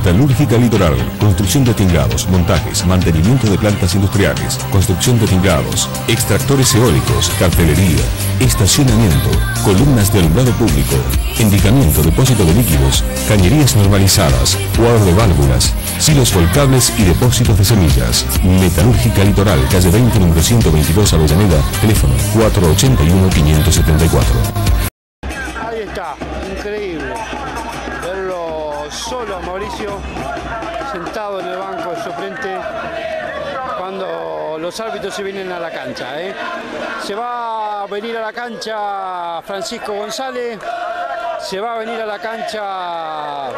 Metalúrgica Litoral, construcción de tingados, montajes, mantenimiento de plantas industriales, construcción de tingados, extractores eólicos, cartelería, estacionamiento, columnas de alumbrado público, endicamiento, depósito de líquidos, cañerías normalizadas, cuadro de válvulas, silos volcables y depósitos de semillas. Metalúrgica Litoral, calle 20, número 122, Avellaneda, teléfono 481-574. Ahí está, increíble verlo solo a Mauricio sentado en el banco de suplente cuando los árbitros se vienen a la cancha. Se va a venir a la cancha Francisco González, se va a venir a la cancha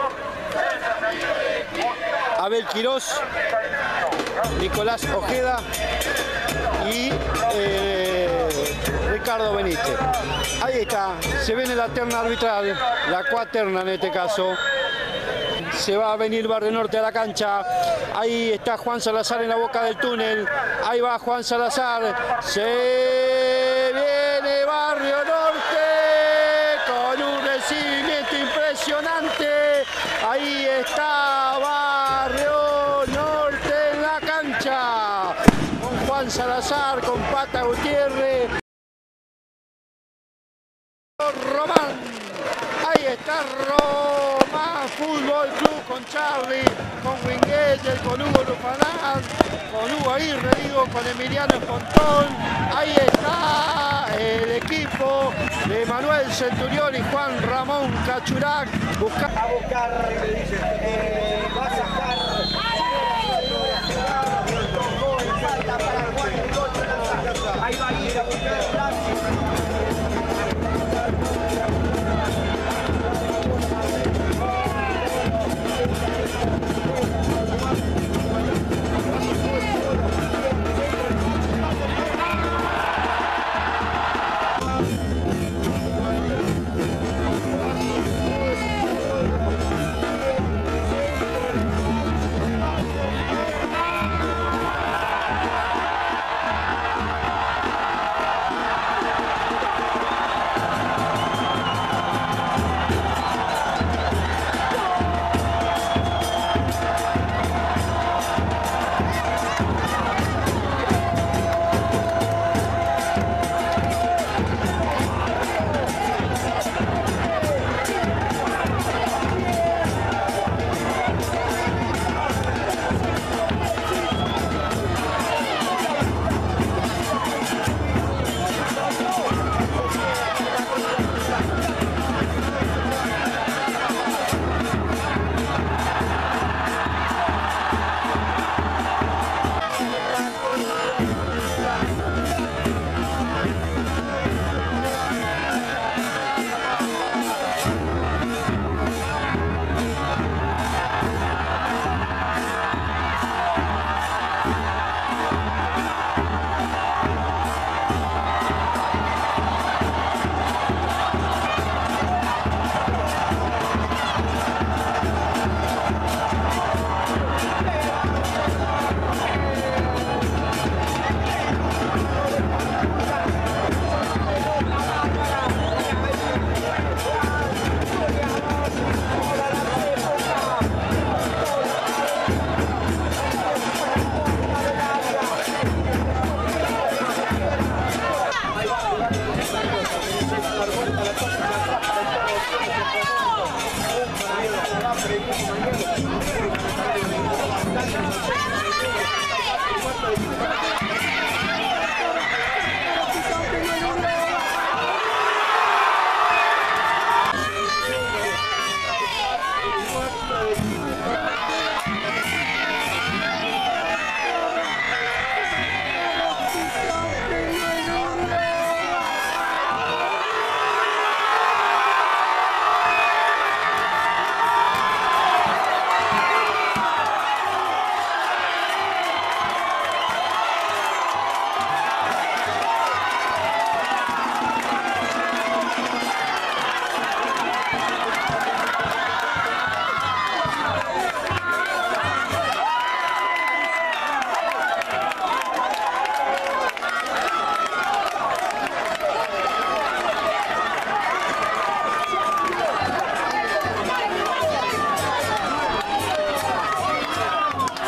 Abel Quirós, Nicolás Ojeda y Ricardo Benítez. Ahí está, se viene la terna arbitral, la cuaterna en este caso. Se va a venir Barrio Norte a la cancha. Ahí está Juan Salazar en la boca del túnel. Ahí va Juan Salazar. Se viene Barrio Norte con un recibimiento impresionante. Ahí está Barrio Norte en la cancha. Con Juan Salazar, con Pata Gutiérrez. Román. Ahí está Román Fútbol Club con Charlie, con Wingueyer, con Hugo Lufanán, con Hugo Aguirre, digo, con Emiliano Fontón. Ahí está el equipo de Manuel Centurión y Juan Ramón Cachurac. A buscar, le dice.